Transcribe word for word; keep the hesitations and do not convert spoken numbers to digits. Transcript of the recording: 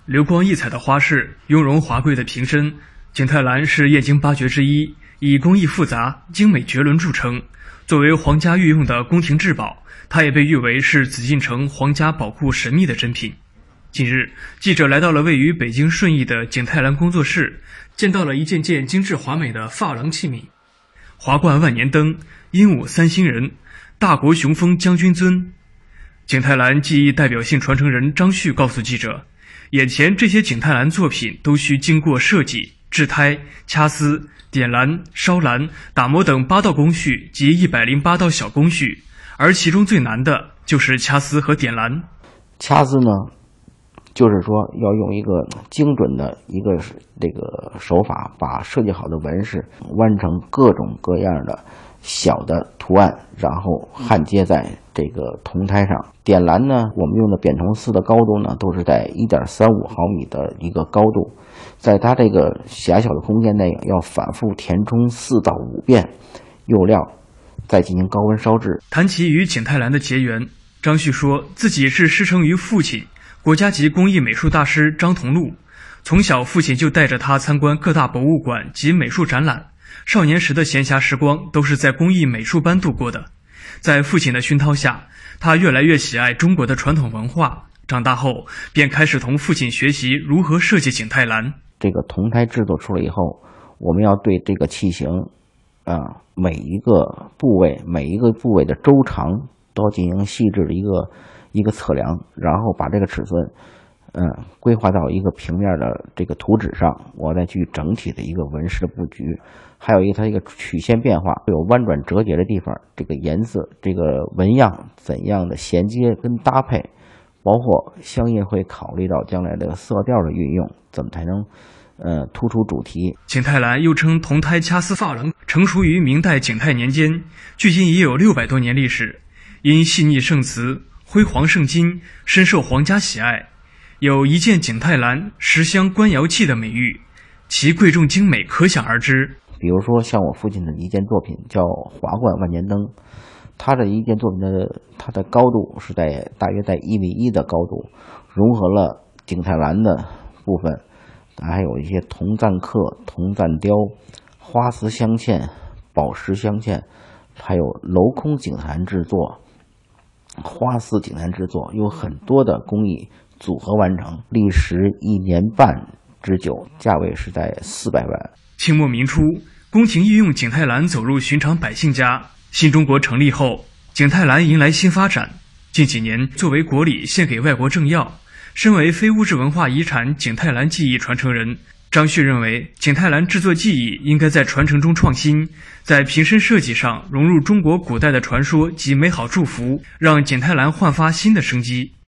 流光溢彩的花饰，雍容华贵的瓶身。景泰蓝是燕京八绝之一，以工艺复杂、精美绝伦著称。作为皇家御用的宫廷至宝，它也被誉为是紫禁城皇家宝库神秘的珍品。近日，记者来到了位于北京顺义的景泰蓝工作室，见到了一件件精致华美的珐琅器皿：华冠万年灯、鹦鹉三星人、大国雄风将军尊。景泰蓝技艺代表性传承人张旭告诉记者，眼前这些景泰蓝作品都需经过设计、制胎、掐丝、点蓝、烧蓝、打磨等八道工序及一百零八道小工序，而其中最难的就是掐丝和点蓝。 掐丝呢，就是说要用一个精准的一个这个手法，把设计好的纹饰弯成各种各样的小的图案，然后焊接在这个铜胎上。点蓝呢，我们用的扁铜丝的高度呢，都是在 一点三五毫米的一个高度，在它这个狭小的空间内，要反复填充四到五遍釉料，再进行高温烧制。 谈起与景泰蓝的结缘，张旭说自己是师承于父亲，国家级工艺美术大师张同禄。从小父亲就带着他参观各大博物馆及美术展览，少年时的闲暇时光都是在工艺美术班度过的。在父亲的熏陶下，他越来越喜爱中国的传统文化。长大后便开始同父亲学习如何设计景泰蓝。 这个铜胎制作出来以后，我们要对这个器型啊每一个部位每一个部位的周长都要进行细致的一个一个测量，然后把这个尺寸嗯规划到一个平面的这个图纸上，我再去整体的一个纹饰的布局。还有一个它一个曲线变化，会有弯转折叠的地方，这个颜色这个纹样怎样的衔接跟搭配，包括相应会考虑到将来的色调的运用，怎么才能呃突出主题。 景泰蓝又称铜胎掐丝珐琅，成熟于明代景泰年间，距今已有六百多年历史。因细腻胜瓷、辉煌胜金，深受皇家喜爱，有一件景泰蓝十香官窑器的美誉，其贵重精美可想而知。 比如说像我父亲的一件作品叫华冠万年灯，它的一件作品的它的高度是在大约在一米一的高度，融合了景泰蓝的部分，还有一些铜赞刻、铜赞雕、花丝镶嵌、宝石镶嵌，还有镂空景泰蓝制作、花丝景泰蓝制作，有很多的工艺组合完成，历时一年半之久，价位是在四百万。 清末民初，宫廷御用景泰蓝走入寻常百姓家。新中国成立后，景泰蓝迎来新发展。近几年，作为国礼献给外国政要，身为非物质文化遗产景泰蓝技艺传承人，张旭认为，景泰蓝制作技艺应该在传承中创新，在瓶身设计上融入中国古代的传说及美好祝福，让景泰蓝焕发新的生机。